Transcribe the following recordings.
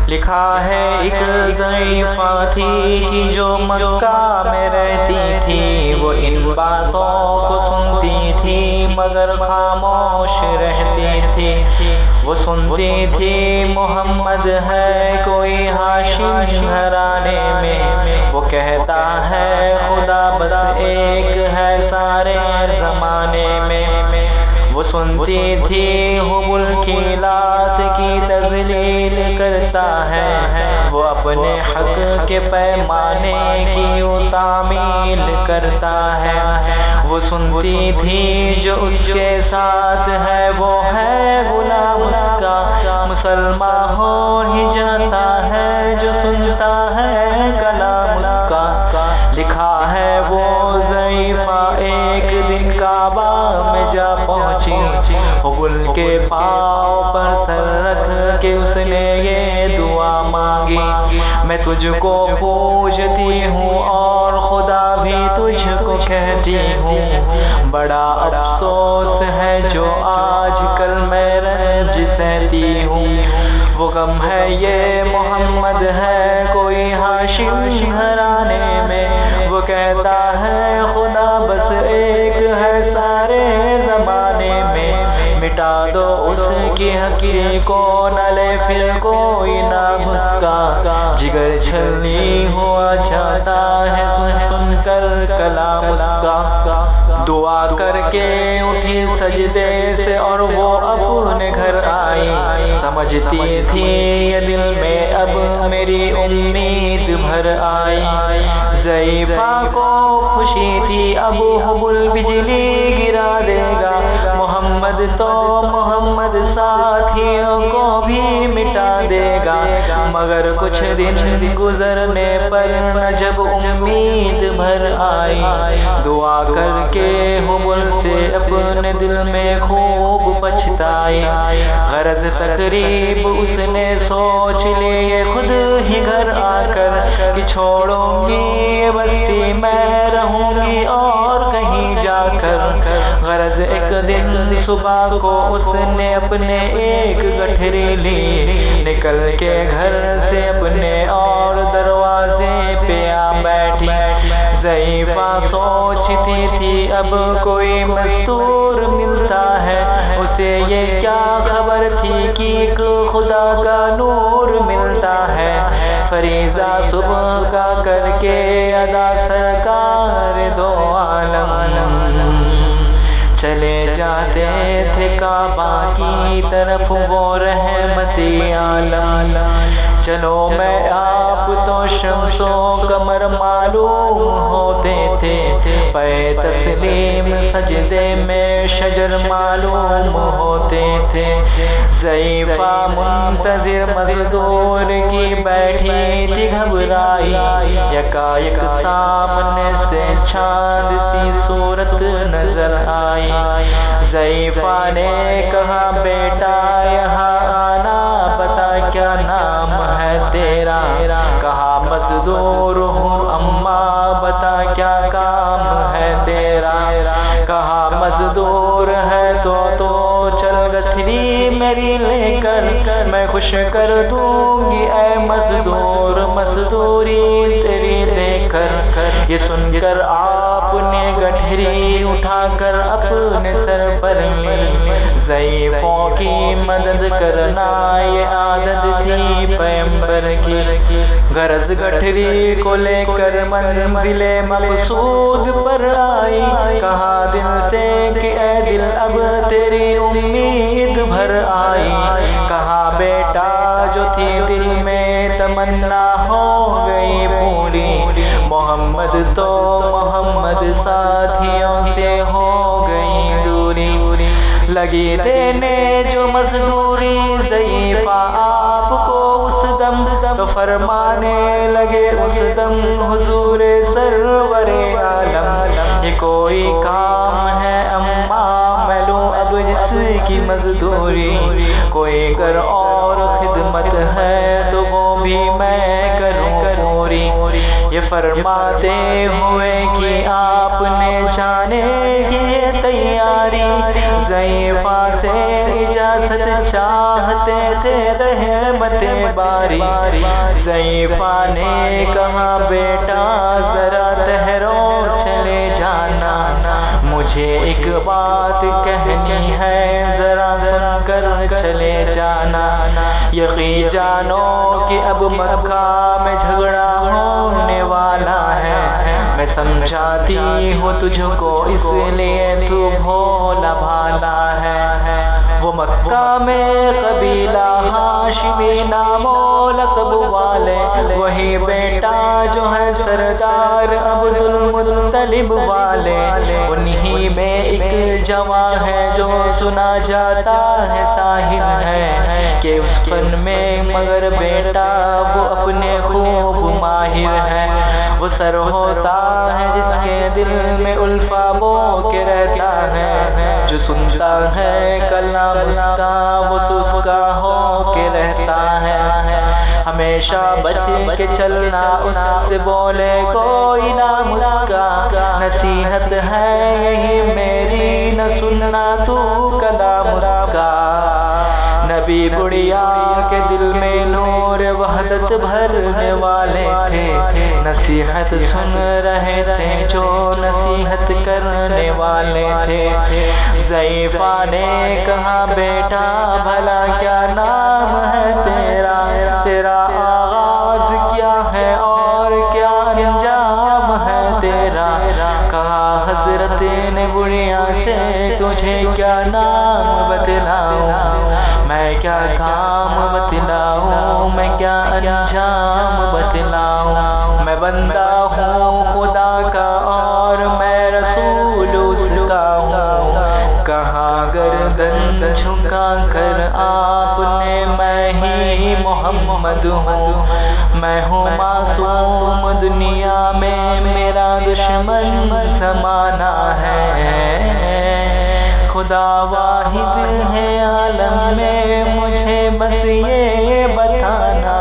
لکھا ہے ایک زائفہ تھی کہ جو مکہ میں رہتی تھی، وہ ان باتوں کو سنتی تھی مگر خاموش رہتی تھی۔ وہ سنتی تھی محمد ہے کوئی ہاشم گھرانے میں، وہ کہتا ہے خدا بس ایک ہے سارے زمانے میں۔ وہ سنتی تھی حبل کی لات کی تذلیل کرتا ہے، وہ اپنے حق کے پیمانے کی تعمیل کرتا ہے۔ وہ سنتی تھی جو اس کے ساتھ ہے وہ ہے غلام اس کا، مسلمان ہو ہی جاتا ہے جو سنتا ہے کلام اس کا۔ لکھا ہے وہ زائفہ ایک دن کعبہ میں جا پہنچی، حبل کے پاؤں پر سر رکھ کے اس نے یہ دعا مانگی، میں تجھ کو پوجتی ہوں اور خدا بھی تجھ کو کہتی ہوں، بڑا افسوس ہے جو آج کل میں رنج سہتی ہوں۔ وہ غم ہے یہ محمد ہے کوئی ہاشم گھرانے میں، وہ کہتا ہے خدا بس ایک ہے سارے زمانے میں، مٹا دو اس کی حقیقت کو نہ لے پھر کوئی نام اس کا، جگر چھلنی ہوا چاہتا ہے سن کر کلام اس کا۔ دعا کر کے اٹھی سجدے سے اور وہ اپنے گھر آئی، سمجھتی تھی یہ دل میں اب میری امید بھر آئی۔ زائفہ کو خوشی تھی اب حبل بجلی گرا دے گا، محمد تو محمد ساتھیوں کو بھی مٹا دے گا، مگر کچھ دن گزرنے پر نہ جب امید بھر آئی، دعا کر کے حبل سے اپنے دل میں خوب پچھتائی۔ غرض تقریب اس نے سوچ لی خود ہی گھر آ کر کہ چھوڑوں گی یہ بستی میں رہوں گی اور کہیں جا کر۔ غرض ایک دن صبح کو اس نے اپنے ایک گٹھری لی، نکل کے گھر سے اپنے اور دروازے پہ آ بیٹھی۔ زائفہ سوچتی تھی اب کوئی مستور ملتا ہے، اسے یہ کیا خبر تھی کہ ایک خدا کا نور ملتا ہے۔ فریضہ صبح کا کر کے ادا سرکار دو عالم چلے جاتے تھے کعبہ کی طرف وہ رحمتی عالم۔ چلو میں آپ تو شمس و قمر معلوم ہوتے تھے، پے تسلیم سجدے میں شجر معلوم ہوتے تھے۔ زائفہ منتظر مزدور کی بیٹھی تھی گھبرائی، یکایک سامنے سے چاند سی صورت نظر آئی۔ زائفہ نے کہا بیٹا یہاں آنا، بتا کیا نام ہے تیرا؟ کہا مزدور ہوں اماں، بتا کیا کام ہے تیرا؟ کہا مزدور ہے تو چل گٹھری میری لے کر، میں خوش کر دوں گی اے مزدور مزدوری تیری دے کر۔ یہ سن کر آپ نے گٹھری اٹھا کر اپنے سر پر لی، زائفوں کی مدد کرنا یہ عادت تھی پیغمبر کی۔ غرض گٹھری کو لے کر منزل مقصود پر آئی، کہا دل سے کہ اے دل اب تیری امید بھر آئی۔ کہا بیٹا جو تھی دل میں تمنا ہو گئی پوری، محمد تو محمد ساتھیوں سے ہو گئی دوری۔ لگی دینے جو مزدوری زائفہ آپ کو اس دم، تو فرمانے لگے اس دم حضور سرور عالم، یہ کوئی کام ہے اماں میں لوں اب جس کی مزدوری، کوئی گر اور خدمت ہے تو وہ بھی میں کروں پوری۔ یہ فرماتے ہوئے کہ آپ نے جانے یہ تیاری، زائفہ سے اجازت چاہتے تھے رحمت رحمت باری۔ زائفہ نے کہا بیٹا ذرا ٹھہرو چلے جانا، مجھے ایک بات کہنی ہے ذرا سن کر چلے جانا۔ یقین جانو کہ اب مکہ میں جھگڑا ہونے والا ہے، میں سمجھاتی ہوں تجھ کو اس لیے تو بھولا بھالا ہے۔ وہ مکہ میں قبیلہ ہاشمی نام و لقب والے، وہی بیٹا جو ہے سردار عبد المطلب والے، انہی میں ایک جوان ہے جو سنا جاتا ہے صاحب ہے، کہ اس فن میں مگر بیٹا وہ اپنے خوب ماہر ہے۔ وہ سر ہوتا ہے جس کے دل میں الفا بو کے رہتا ہے، جو سنتا ہے کلام کا وہ سسکا ہو کے رہتا ہے۔ ہمیشہ بچ کے چلنا اس سے بولے کوئی نہ مسکا، نصیحت ہے یہی میری نہ سننا تو کلام کا۔ نبی بڑھیا کے دل میں نور وحدت بھرنے والے تھے، نصیحت سن رہے تھے جو نصیحت کرنے والے تھے۔ زائفہ نے کہا بیٹا بھلا کیا نام ہے تیرا، تیرا آغاز کیا ہے اور کیا انجام ہے تیرا۔ کہا حضرت نے بڑھیا سے تجھے کیا نام بتلاؤں، میں کیا کام بتلاؤں، میں کیا انجام بتلاؤں۔ میں بندہ ہوں خدا کا اور میں رسول اس کا ہوں، کہاں گردن جھکا کر آپ نے میں ہی محمد ہوں۔ میں ہوں معصوم دنیا میں میرا دشمن زمانہ ہے، خدا واحد ہے عالم میں مجھے بس یہ بتانا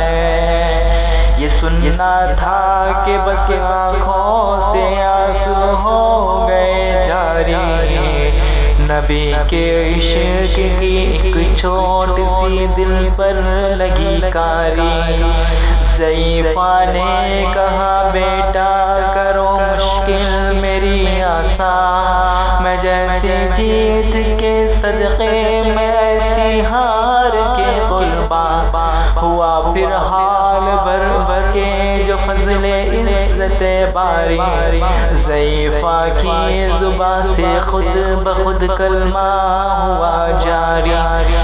ہے۔ یہ سننا تھا کہ بس آنکھوں سے آنسو ہو گئے جاری، نبی کے عشق کی ایک چھوٹ سی دل پر لگی کاری۔ زائفہ نے کہا بیٹا کرو مشکل میری آسان، میں جیسے جیت کے صدقے میں ایسی ہار کے قربان ہوا، پھر حال بھر بھر کے جو فضل عزت باری۔ زائفہ کی زبان سے خود بخود کلمہ ہوا جاری،